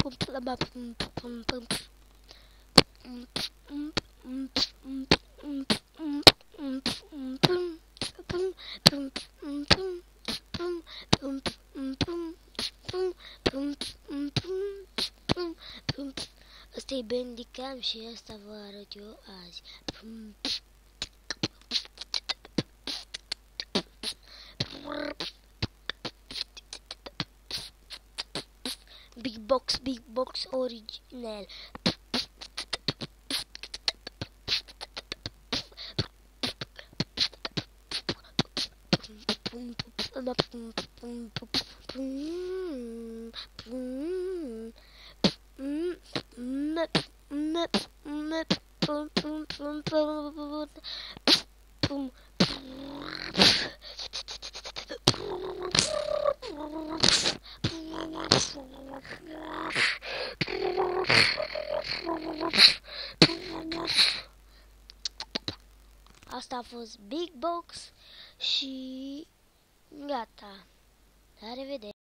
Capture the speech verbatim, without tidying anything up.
Ăsta e Bandicam și asta vă arăt eu azi. Big Box, Big Box original. Asta a fost Big Box și gata. La revedere!